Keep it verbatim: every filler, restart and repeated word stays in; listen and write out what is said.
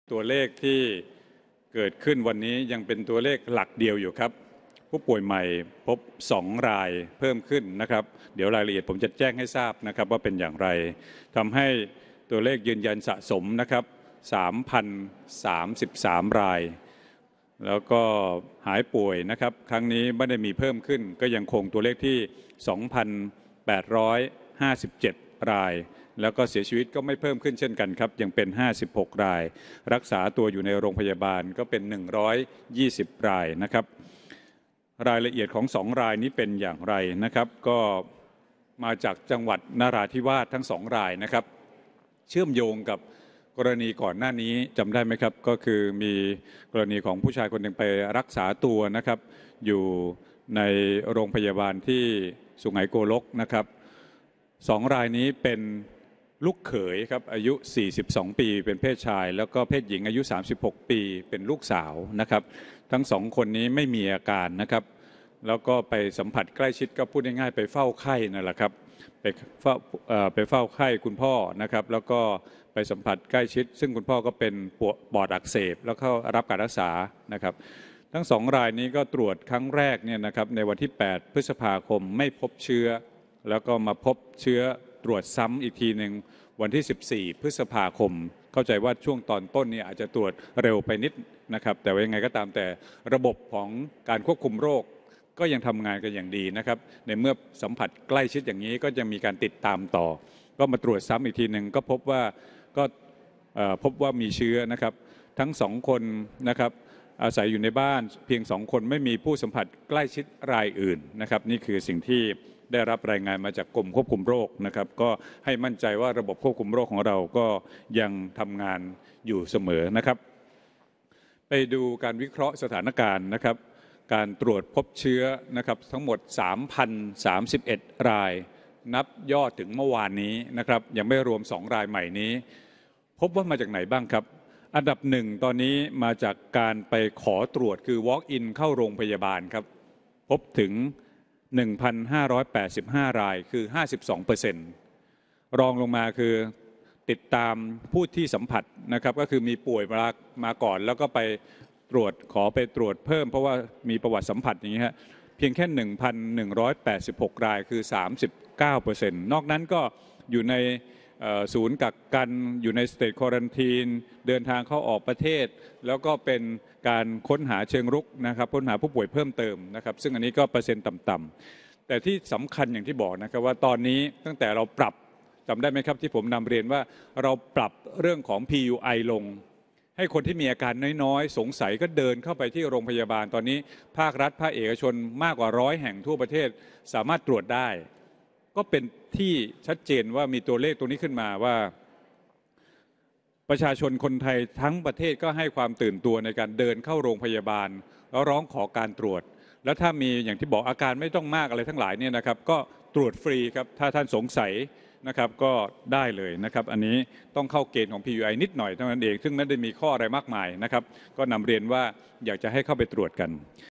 ตัวเลขที่เกิดขึ้นวันนี้ยังเป็นตัวเลขหลักเดียวอยู่ครับผู้ป่วยใหม่พบสองรายเพิ่มขึ้นนะครับเดี๋ยวรายละเอียดผมจะแจ้งให้ทราบนะครับว่าเป็นอย่างไรทำให้ตัวเลขยืนยันสะสมนะครับ สามพันสามสิบสาม รายแล้วก็หายป่วยนะครับครั้งนี้ไม่ได้มีเพิ่มขึ้นก็ยังคงตัวเลขที่ สองพันแปดร้อยห้าสิบเจ็ด รายแล้วก็เสียชีวิตก็ไม่เพิ่มขึ้นเช่นกันครับยังเป็นห้าสิบหกรายรักษาตัวอยู่ในโรงพยาบาลก็เป็นหนึ่งร้อยยี่สิบรายนะครับรายละเอียดของสองรายนี้เป็นอย่างไรนะครับก็มาจากจังหวัดนราธิวาสทั้งสองรายนะครับเชื่อมโยงกับกรณีก่อนหน้านี้จำได้ไหมครับก็คือมีกรณีของผู้ชายคนหนึ่งไปรักษาตัวนะครับอยู่ในโรงพยาบาลที่สุไหงโกลกนะครับสองรายนี้เป็นลูกเขยครับอายุสี่สิบสองปีเป็นเพศชายแล้วก็เพศหญิงอายุสามสิบหกปีเป็นลูกสาวนะครับทั้งสองคนนี้ไม่มีอาการนะครับแล้วก็ไปสัมผัสใกล้ชิดก็พูดง่ายๆไปเฝ้าไข้นั่นแหละครับไปเฝ้าไปเฝ้าไข้คุณพ่อนะครับแล้วก็ไปสัมผัสใกล้ชิดซึ่งคุณพ่อก็เป็นปอดอักเสบแล้วเข้ารับการรักษานะครับทั้งสองรายนี้ก็ตรวจครั้งแรกเนี่ยนะครับในวันที่แปดพฤษภาคมไม่พบเชื้อแล้วก็มาพบเชื้อตรวจซ้ำอีกทีหนึ่งวันที่สิบสี่พฤษภาคมเข้าใจว่าช่วงตอนต้นเนี่ยอาจจะตรวจเร็วไปนิดนะครับแต่ว่ายังไงก็ตามแต่ระบบของการควบคุมโรคก็ยังทำงานกันอย่างดีนะครับในเมื่อสัมผัสใกล้ชิดอย่างนี้ก็จะมีการติดตามต่อก็มาตรวจซ้ำอีกทีหนึ่งก็พบว่าก็พบว่ามีเชื้อนะครับทั้งสองคนนะครับอาศัยอยู่ในบ้านเพียงสองคนไม่มีผู้สัมผัสใกล้ชิดรายอื่นนะครับนี่คือสิ่งที่ได้รับรายงานมาจากกรมควบคุมโรคนะครับก็ให้มั่นใจว่าระบบควบคุมโรคของเราก็ยังทำงานอยู่เสมอนะครับไปดูการวิเคราะห์สถานการณ์นะครับการตรวจพบเชื้อนะครับทั้งหมด สามพันสามสิบเอ็ด รายนับยอดถึงเมื่อวานนี้นะครับยังไม่รวมสองรายใหม่นี้พบว่ามาจากไหนบ้างครับอันดับหนึ่งตอนนี้มาจากการไปขอตรวจคือ walk in เข้าโรงพยาบาลครับพบถึง หนึ่งพันห้าร้อยแปดสิบห้า รายคือ ห้าสิบสองเปอร์เซ็นต์ รองลงมาคือติดตามผู้ที่สัมผัสนะครับก็คือมีป่วยมามาก่อนแล้วก็ไปตรวจขอไปตรวจเพิ่มเพราะว่ามีประวัติสัมผัสอย่างนี้ฮะเพียงแค่ หนึ่งพันหนึ่งร้อยแปดสิบหก รายคือ สามสิบเก้าเปอร์เซ็นต์ นอกนั้นก็อยู่ในศูนย์กักกันอยู่ในสเตทควอรันทีนเดินทางเข้าออกประเทศแล้วก็เป็นการค้นหาเชิงรุกนะครับค้นหาผู้ป่วยเพิ่มเติมนะครับซึ่งอันนี้ก็เปอร์เซ็นต์ต่ำๆแต่ที่สำคัญอย่างที่บอกนะครับว่าตอนนี้ตั้งแต่เราปรับจำได้ไหมครับที่ผมนำเรียนว่าเราปรับเรื่องของ พี ยู ไอ ลงให้คนที่มีอาการน้อยๆสงสัยก็เดินเข้าไปที่โรงพยาบาลตอนนี้ภาครัฐภาคเอกชนมากกว่าร้อยแห่งทั่วประเทศสามารถตรวจได้ก็เป็นที่ชัดเจนว่ามีตัวเลขตัวนี้ขึ้นมาว่าประชาชนคนไทยทั้งประเทศก็ให้ความตื่นตัวในการเดินเข้าโรงพยาบาลแล้วร้องขอการตรวจแล้วถ้ามีอย่างที่บอกอาการไม่ต้องมากอะไรทั้งหลายเนี่ยนะครับก็ตรวจฟรีครับถ้าท่านสงสัยนะครับก็ได้เลยนะครับอันนี้ต้องเข้าเกณฑ์ของ พี ยู ไอ นิดหน่อยเท่านั้นเองซึ่งไม่ได้มีข้ออะไรมากมายนะครับก็นำเรียนว่าอยากจะให้เข้าไปตรวจกัน